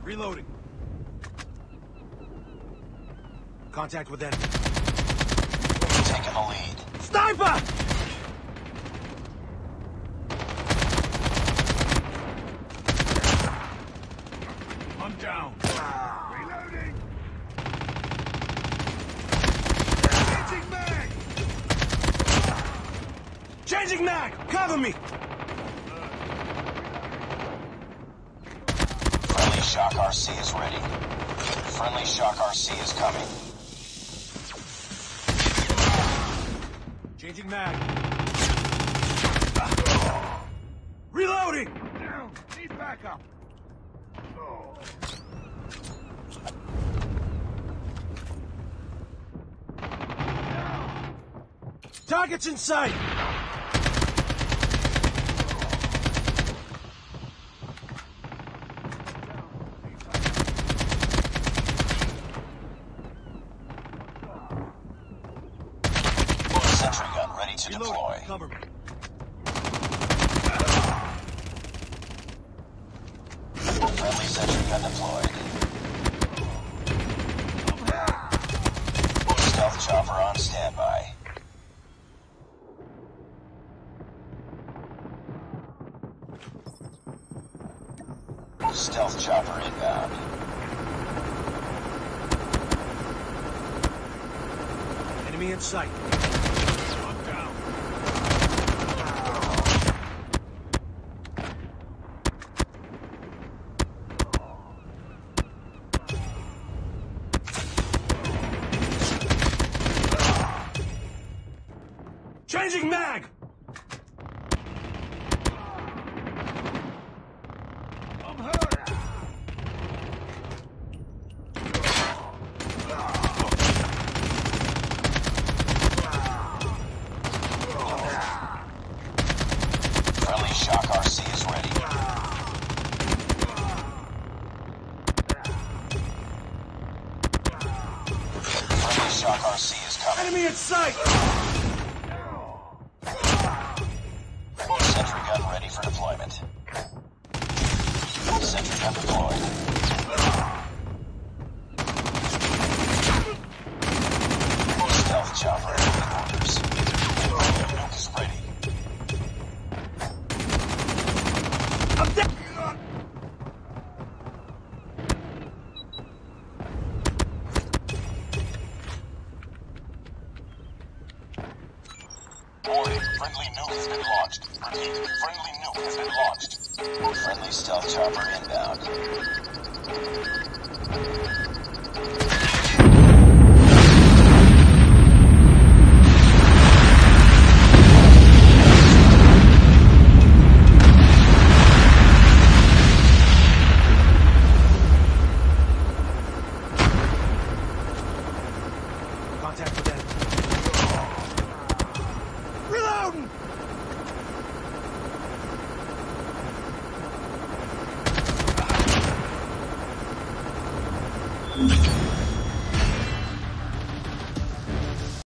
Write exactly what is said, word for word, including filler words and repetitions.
Reloading. Contact with enemy. Taking the lead. Sniper! I'm down. Reloading. Changing mag. Changing mag. Cover me. Friendly Shock R C is ready. Friendly Shock R C is coming. Changing mag. Reloading. Down. Need backup. Targets in sight! Sentry gun ready to Reloading. deploy. Cover me. Friendly sentry gun deployed. Stealth chopper on standby. Stealth chopper inbound. Enemy in sight. I'm down. Changing mag! I'm hurt! Friendly Shock R C is ready. Friendly Shock R C is coming. Enemy in sight! Sentry gun ready for deployment. Sentry gun deployed. Stealth chopper in orders. Nuke is ready. I'm dead! Warning, friendly nuke has been launched. Repeat, friendly nuke has been launched. Friendly stealth chopper inbound. Contact with enemy. Reloading!